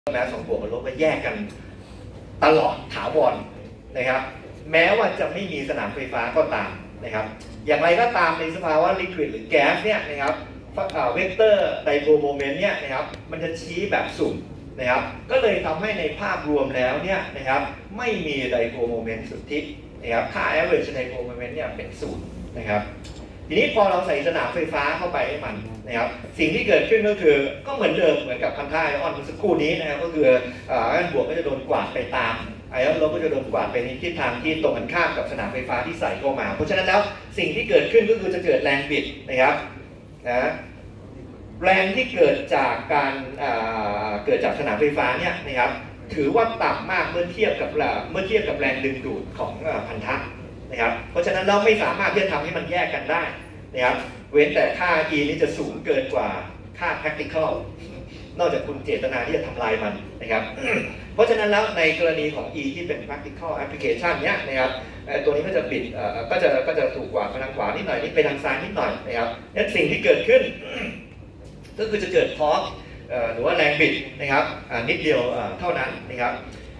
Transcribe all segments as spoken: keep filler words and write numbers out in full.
แม้สองบวกกับลบมาแยกกันตลอดถาวรนะครับแม้ว่าจะไม่มีสนามไฟฟ้าก็ตามนะครับอย่างไรก็ตามในสภาวะลิควิดหรือแก๊สเนี่ยนะครับเวกเตอร์ไดโพโมเมนต์เนี่ยนะครับมันจะชี้แบบสุ่มนะครับก็เลยทำให้ในภาพรวมแล้วเนี่ยนะครับไม่มีไดโพโมเมนต์สุทธินะครับค่า average ไดโพโมเมนต์เนี่ยเป็นศูนย์นะครับทีนี้พอเราใส่สนามไฟฟ้าเข้าไปให้มันนะครับสิ่งที่เกิดขึ้นก็คือก็เหมือนเดิมเหมือนกับพันธะไอออนเมื่อสักครู่นี้นะครับก็คือไอออนบวกก็จะโดนกวาดไปตามไอออนลบก็จะโดนกวาดไปในทิศทางที่ตรงกันข้ามกับสนามไฟฟ้าที่ใส่เข้ามาเพราะฉะนั้นแล้วสิ่งที่เกิดขึ้นก็คือจะเกิดแรงบิดนะครับนะแรงที่เกิดจากการเกิดจากสนามไฟฟ้าเนี่ยนะครับถือว่าต่ำมากเมื่อเทียบกับเมื่อเทียบกับแรงดึงดูดของพันธะนะครับเพราะฉะนั้นเราไม่สามารถที่จะทำให้มันแยกกันได้นะครับเว้นแต่ค่า E นี้จะสูงเกินกว่าค่า practical นอกจากคุณเจตนาที่จะทำลายมันนะครับเพราะฉะนั้นแล้วในกรณีของ E ที่เป็น practical application เนี้ยนะครับตัวนี้ก็จะบิดก็จะก็จะถูกกว่าไปทางขวานิดหน่อยนี่ไปทางซ้ายนิดหน่อยนะครับนั่นสิ่งที่เกิดขึ้นก็คือจะเกิดทอร์กหรือว่าแรงบิดนะครับนิดเดียวเท่านั้นนะครับ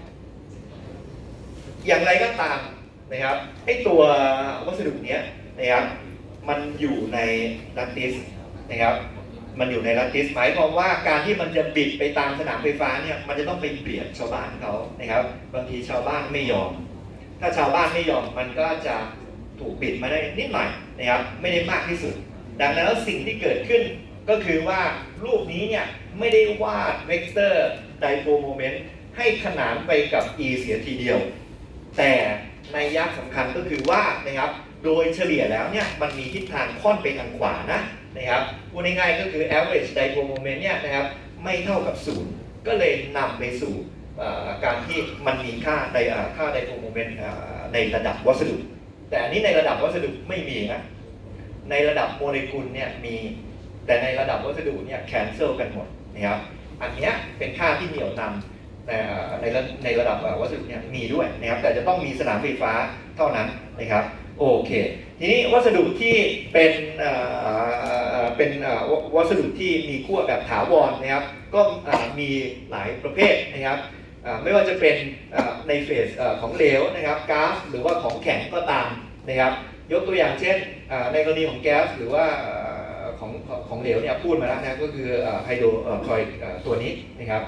อย่างไรก็ตามนะครับไอ้ตัววัสดุเนี้ยนะครับมันอยู่ในลัตติสนะครับมันอยู่ในลัตติสหมายความว่าการที่มันจะบิดไปตามสนามไฟฟ้าเนี่ยมันจะต้องไปเบียดชาวบ้านเขานะครับบางทีชาวบ้านไม่ยอมถ้าชาวบ้านไม่ยอมมันก็จะถูกบิดมาได้นิดหน่อยนะครับไม่ได้มากที่สุดดังนั้นแล้วสิ่งที่เกิดขึ้นก็คือว่ารูปนี้เนี่ยไม่ได้วาดเวกเตอร์ไดโพโมเมนต์ให้ขนานไปกับ E เสียทีเดียวแต่ในยักษ์สำคัญก็คือว่านะครับโดยเฉลี่ยแล้วเนี่ยมันมีทิศทางค่อนไปทางขวานะนะครับพูดง่ายๆก็คือ average dipole moment เนี่ยนะครับไม่เท่ากับศูนย์ก็เลยนำไปสู่การที่มันมีค่าในค่า dipole moment ในระดับวัสดุแต่อันนี้ในระดับวัสดุไม่มีนะในระดับโมเลกุลเนี่ยมีแต่ในระดับวัสดุเนี่ยแคนเซิลกันหมดนะครับอันนี้เป็นค่าที่เหนี่ยวนำแต่ในในระดับวัสดุเนี่ยมีด้วยนะครับแต่จะต้องมีสนามไฟฟ้าเท่านั้นนะครับโอเคทีนี้วัสดุที่เป็นเป็นวัสดุที่มีขั้วแบบถาวรนะครับก็มีหลายประเภทนะครับไม่ว่าจะเป็นในเฟสของเหลวนะครับก๊าซหรือว่าของแข็งก็ตามนะครับยกตัวอย่างเช่นในกรณีของแก๊สหรือว่าของของเหลวเนี่ยพูดมาแล้วนะก็คือไฮโดรคลอริกตัวนี้นะครับ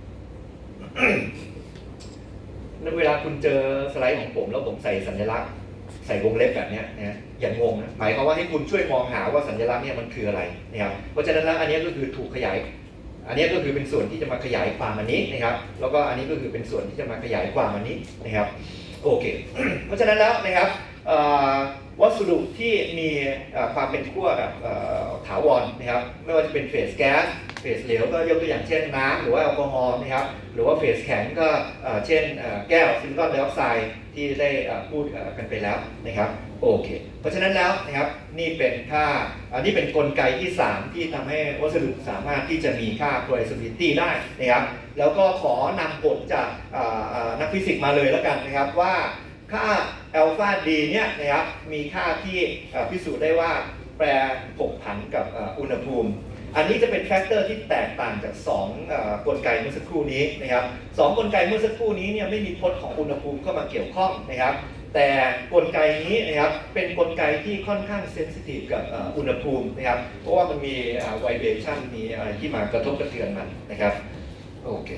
เวลาคุณเจอสไลด์ของผมแล้วผมใส่สัญลักษณ์ใส่วงเล็บแบบนี้นะอย่างงงนะหมายความว่าให้คุณช่วยมองหาว่าสัญลักษณ์เนี่ยมันคืออะไรนะครับเพราะฉะนั้นแล้วอันนี้ก็คือถูกขยายอันนี้ก็คือเป็นส่วนที่จะมาขยายความอันนี้นะครับแล้วก็อันนี้ก็คือเป็นส่วนที่จะมาขยายความอันนี้นะครับโอเคเพราะฉะนั้นแล้วนะครับวัสดุที่มีความเป็นขั้วแบบถาวรนะครับไม่ว่าจะเป็นเฟสแก๊สเฟสเหลวก็ยกตัวอย่างเช่นน้ำหรือว่าแอลกอฮอล์นะครับหรือว่าเฟสแข็งก็เช่นแก้วซิลิคอนไดออกไซด์ที่ได้พูดกันไปแล้วนะครับโอเคเพราะฉะนั้นแล้วนะครับนี่เป็นค่าอันนี้เป็นกลไกที่สามที่ทำให้วัสดุสามารถที่จะมีค่า coercivity ได้นะครับแล้วก็ขอนำผลจากนักฟิสิกส์มาเลยแล้วกันนะครับว่าค่าอัลฟาดีเนี่ยนะครับมีค่าที่พิสูจน์ได้ว่าแปรผกผันกับอุณหภูมิอันนี้จะเป็นแฟกเตอร์ที่แตกต่างจากสองกลไกเมื่อสักครู่นี้นะครับสองกลไกเมื่อสักครู่นี้เนี่ยไม่มีพจน์ของอุณหภูมิเข้ามาเกี่ยวข้องนะครับแต่กลไกนี้นะครับเป็นกลไกที่ค่อนข้างเซนซิทีฟกับอุณหภูมินะครับเพราะว่ามันมีไวเบรชั่นมีอะไรที่มากระทบกระเทือนมันนะครับโอเค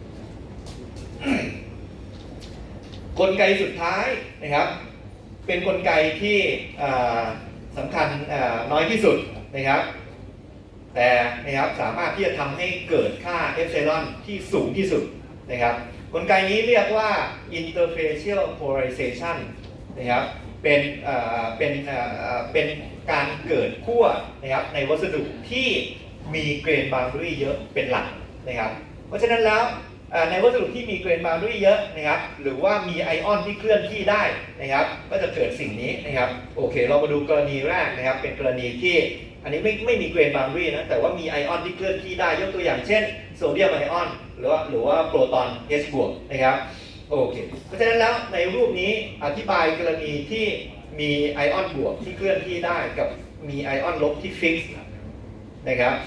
กลไกสุดท้ายนะครับเป็นกลไกที่สำคัญน้อยที่สุดนะครับแต่นะครับสามารถที่จะทำให้เกิดค่าเอปซิลอนที่สูงที่สุดนะครับกลไกนี้เรียกว่า interfacial polarization นะครับเป็นเป็นเป็นการเกิดขั้วนะครับในวัสดุที่มีเกรนบาวน์ดารีเยอะเป็นหลักนะครับเพราะฉะนั้นแล้วในวัสดุที่มีเกรนบาวน์ดารีเยอะนะครับหรือว่ามีไอออนที่เคลื่อนที่ได้นะครับก็จะเกิดสิ่งนี้นะครับโอเคเรามาดูกรณีแรกนะครับเป็นกรณีที่อันนี้ไม่ไม่มีเกรนบาวน์ดารีนะแต่ว่ามีไอออนที่เคลื่อนที่ได้ยกตัวอย่างเช่นโซเดียมไอออนหรือว่าหรือว่าโปรตอน H บวกนะครับโอเคเพราะฉะนั้นแล้วในรูปนี้อธิบายกรณีที่มีไอออนบวกที่เคลื่อนที่ได้กับมีไอออนลบที่ฟิกซ์นะครับ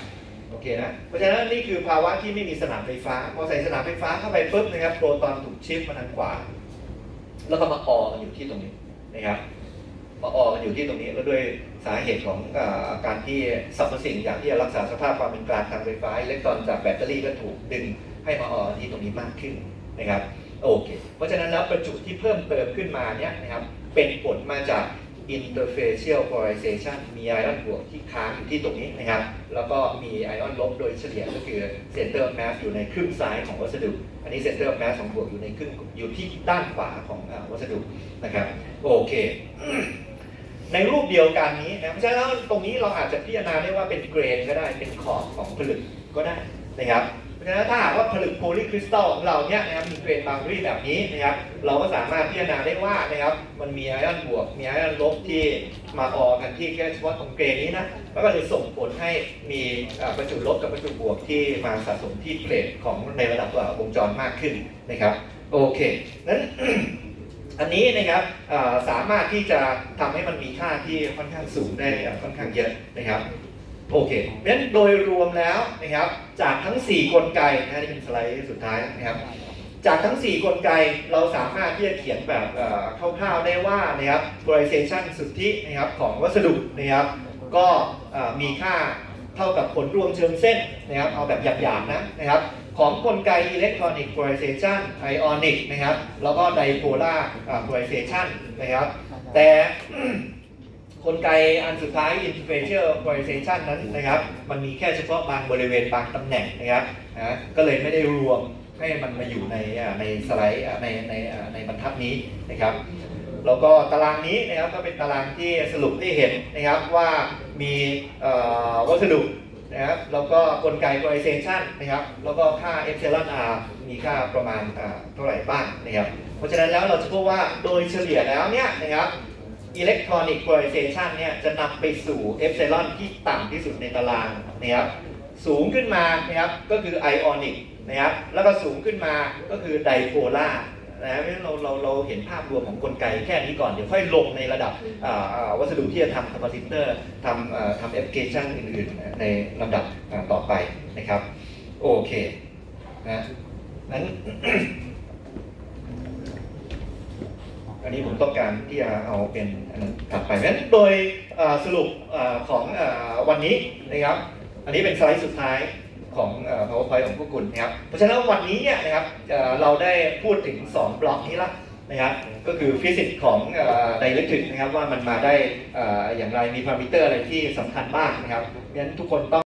โอเคนะเพราะฉะนั้นนี่คือภาวะที่ไม่มีสนามไฟฟ้าพอใส่สนามไฟฟ้าเข้าไปปุ๊บนะครับโปรตอนถูกชิฟมาทางขวาแล้วก็มาออกันอยู่ที่ตรงนี้นะครับมาออกันอยู่ที่ตรงนี้แล้วด้วยสาเหตุของการที่สรรพสิ่งอย่างที่จะรักษาสภาพความเป็นกลางทางไฟฟ้าอิเล็กตรอนจากแบตเตอรี่ก็ถูกดึงให้มาออที่ตรงนี้มากขึ้นนะครับโอเคเพราะฉะนั้นแล้วประจุที่เพิ่มเติมขึ้นมาเนี่ยนะครับเป็นผลมาจาก interfacial polarization มีไอออนบวกที่ค้างอยู่ที่ตรงนี้นะครับแล้วก็มีไอออนลบโดยเฉลี่ยก็คือ center of mass อยู่ในครึ่งซ้ายของวัสดุอันนี้ center of mass ของบวกอยู่ในครึ่งอยู่ที่ด้านขวาของวัสดุนะครับโอเค ในรูปเดียวกันนี้นะเพราะฉะนั้นตรงนี้เราอาจจะพิจารณาได้ว่าเป็นเกรนก็ได้เป็นขอบของผลึกก็ได้นะครับเพราะฉะนั้นถ้าหากว่าผลึกโพลีคริสตัลของเราเนี่ยนะครับมีเกรนบาวน์ดารี่แบบนี้นะครับเราก็สามารถพิจารณาได้ว่านะครับมันมีไอออนบวกมีไอออนลบที่มาออกันที่แค่เฉพาะตรงเกรนนี้นะแล้วก็เลยส่งผลให้มีประจุลบกับประจุบวกที่มาสะสมที่เพลทของในระดับวงจรมากขึ้นนะครับโอเคนั้น อันนี้นะครับสามารถที่จะทำให้มันมีค่าที่ค่อนข้างสูงได้ค่อนข้างเยอะนะครับโอเคเพราะฉะนั้นโดยรวมแล้วนะครับจากทั้งสี่กลไกนะนี่เป็นสไลด์สุดท้ายนะครับจากทั้งสี่กลไกเราสามารถที่จะเขียนแบบคร่าวๆได้ว่านะครับ polarization สุทธินะครับของวัสดุนะครับก็มีค่าเท่ากับผลรวมเชิงเส้นนะครับเอาแบบหยาบๆนะนะครับของกลไก electronic polarization ionic นะครับแล้วก็ dipolar polarization นะครับแต่กลไกอันสุดท้าย interfacial polarization นั้นนะครับมันมีแค่เฉพาะบางบริเวณบางตำแหน่งนะครับนะก็เลยไม่ได้รวมให้มันมาอยู่ในในสไลด์ในในในบรรทัดนี้นะครับแล้วก็ตารางนี้นะครับก็เป็นตารางที่สรุปให้เห็นนะครับว่ามีวัสดุนะครับแล้วก็กลไก polarization นะครับแล้วก็ค่า epsilon r มีค่าประมาณเท่าไหร่บ้างนะครับเพราะฉะนั้นแล้วเราจะพบว่าโดยเฉลี่ยแล้วเนี่ยนะครับElectronic polarization เนี่ยจะนำไปสู่เอปไซลอนที่ต่ำที่สุดในตารางนะครับสูงขึ้นมานะครับก็คือ ionic นะครับแล้วก็สูงขึ้นมาก็คือ dipolar นะเพราะฉะนั้นเราเราเราเห็นภาพรวมของกลไกแค่นี้ก่อนเดี๋ยวค่อยลงในระดับวัสดุที่จะทำ capacitor ทำทำแอปพลิเคชันอื่นๆในลำดับต่อไปนะครับโอเคนะนั้น อันนี้ผมต้องการที่จะเอาเป็นอันนั้นถัดไปเพราะฉะนั้นโดยสรุปของวันนี้นะครับอันนี้เป็นสไลด์สุดท้ายของ PowerPoint ของพวกคุณนะครับเพราะฉะนั้นวันนี้เนี่ยนะครับเราได้พูดถึงสองบล็อกนี้ละนะครับก็คือฟิสิกส์ของไดอิเล็กทริกนะครับว่ามันมาได้อย่างไรมีพารามิเตอร์อะไรที่สำคัญบ้างนะครับงั้นทุกคนต้อง